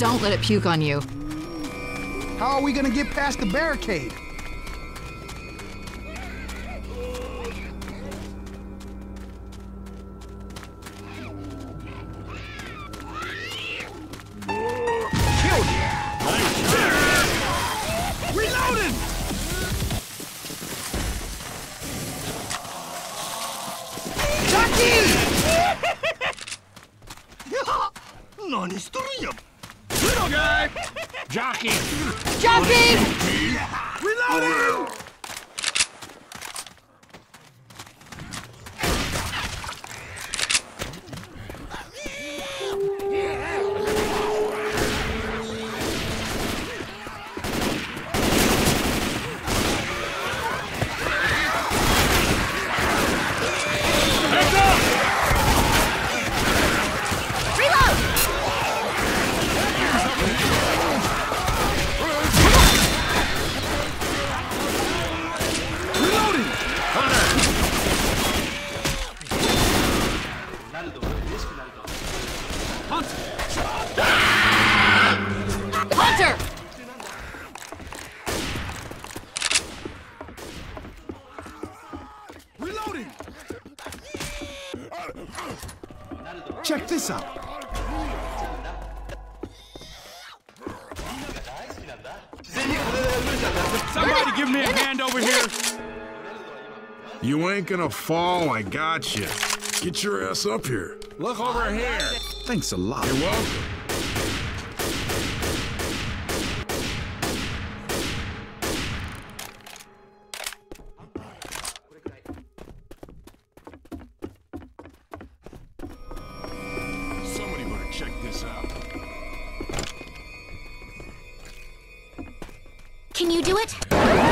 Don't let it puke on you. How are we gonna get past the barricade? Killed it! Reloading! Chucky! Naniしとるんや。 Little guy! Jockey! Jockey! Reloading! Hunter! Reloading! Check this out. Somebody give me a hand over here! You ain't gonna fall, I got you. Get your ass up here. Look over here! Thanks a lot. You're welcome. Somebody better check this out. Can you do it?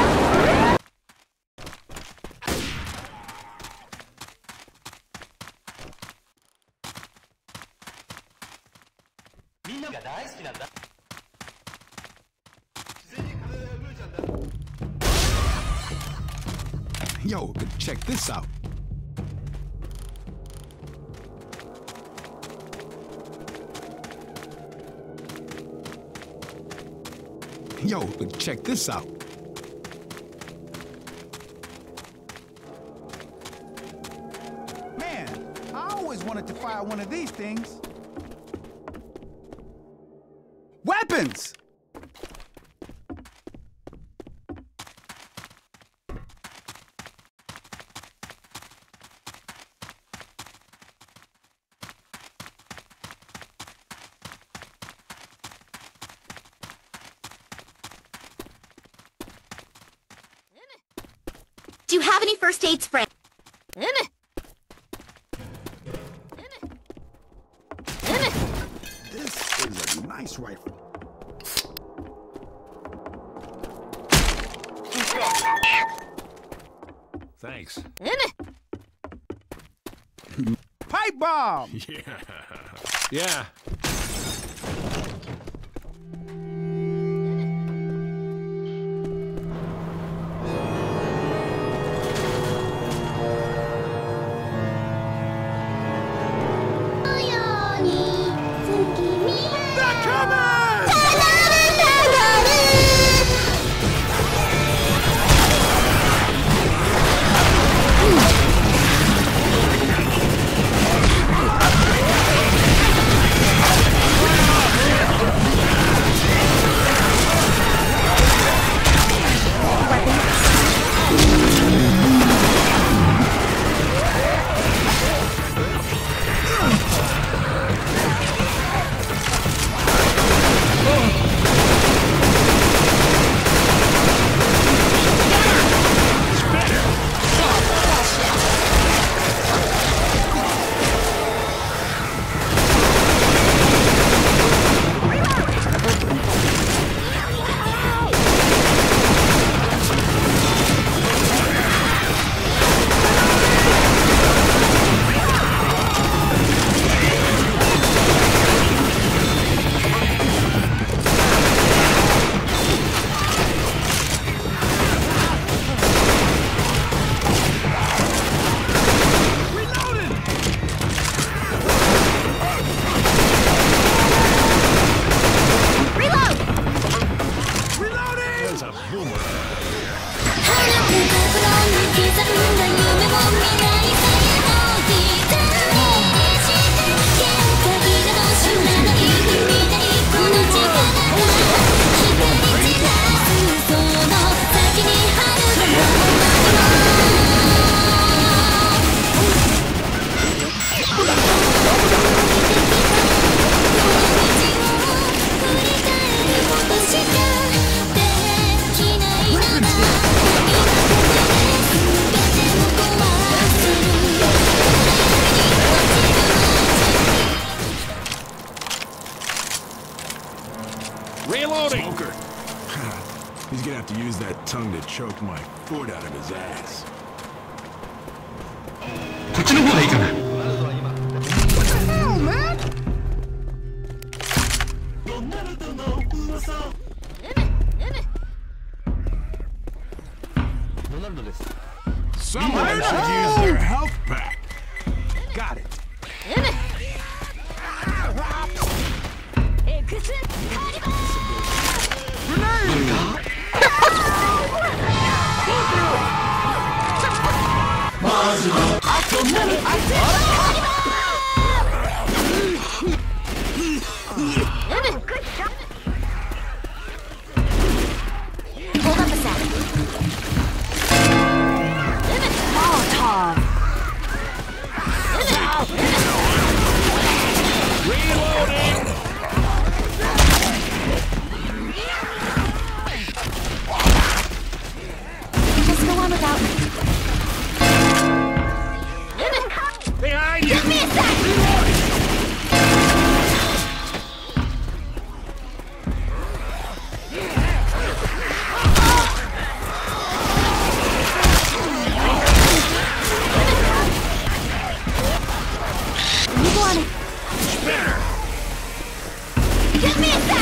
Yo, check this out. Yo, check this out. Man, I always wanted to fire one of these things. Weapons! Do you have any first aid spray? This is a nice rifle. Thanks. Pipe bomb! Yeah. They're coming! tongue that choked my foot out of his ass. こっちの方がいいかな。 Hell, man! Someone should use their health pack. Got it. Hold up a sec. Molotov. Just go on without me. Behind you! Give me a sec! You want it? Give me a sec!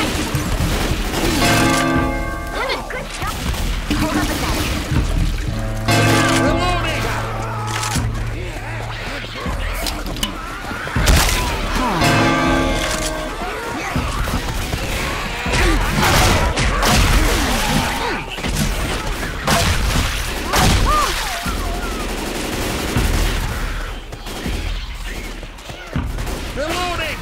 Hold up a sec. Reloading!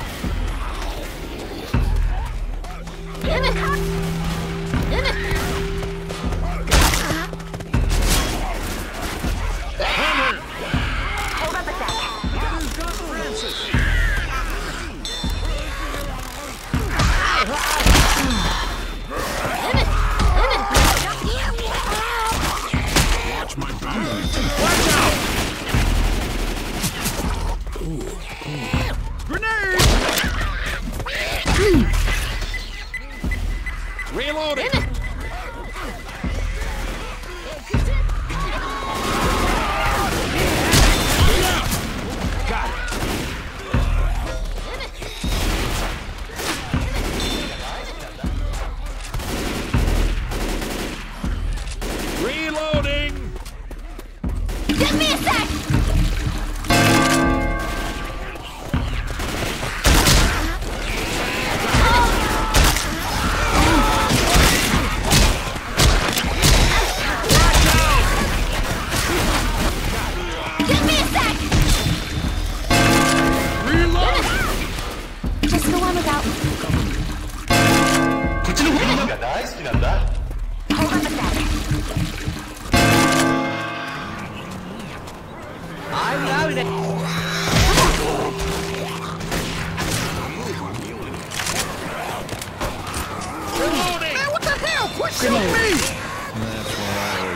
Hold up a sec. Watch my back. Grenade! Reloading! Got it. Reloading! Give me a sec! Give me a sec! Just go on without me. こっちの方が大好きなんだ。 Hold up a sec. Man, what the hell? Quit shooting me!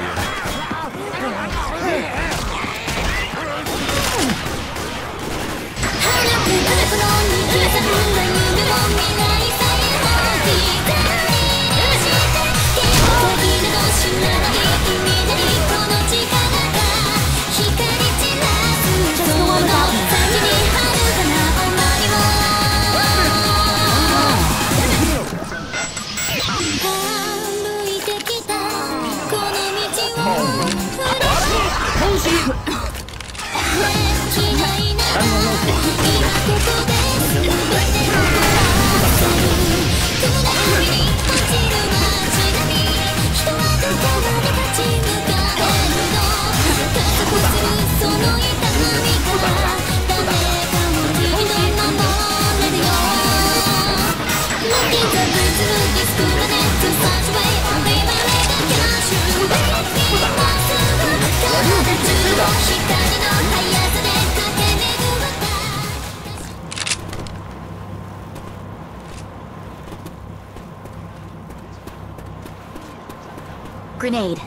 Grenade.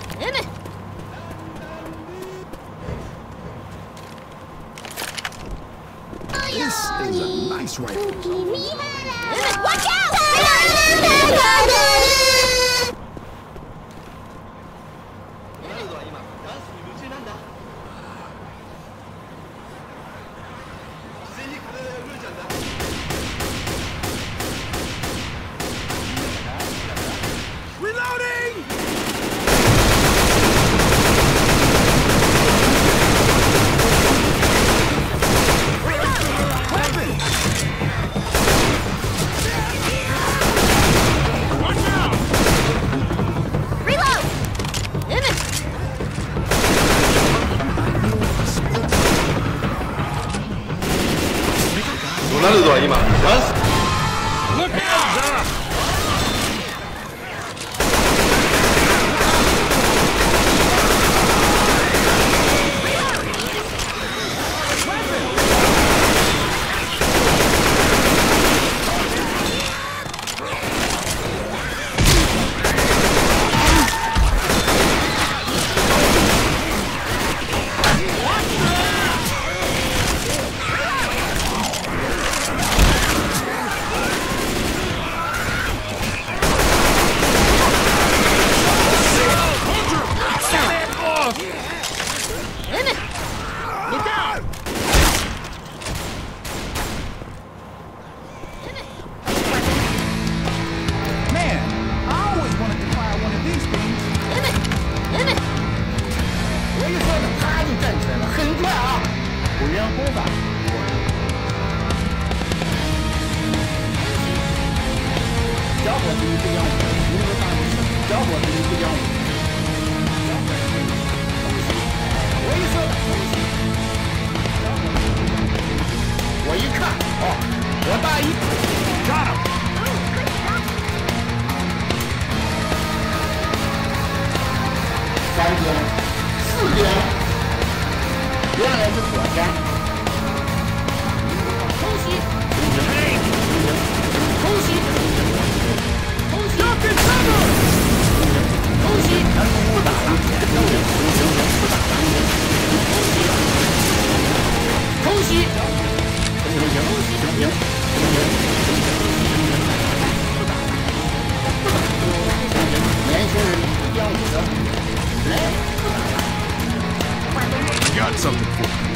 This is a nice rifle. Watch out! なるぞ今。 Look out! Look out! Man, I always wanted to fire one of these things. 我一说的，啪就站起来了，很快啊！古元功法，小伙子你不讲武，如何大武？小伙子你不讲武。我一说的，我一看，哦，我大一 Got him! 3点、4点，原来是火山。空袭，空袭，空袭，空袭，不打了，空袭，年轻人不讲武德。 I got something for you.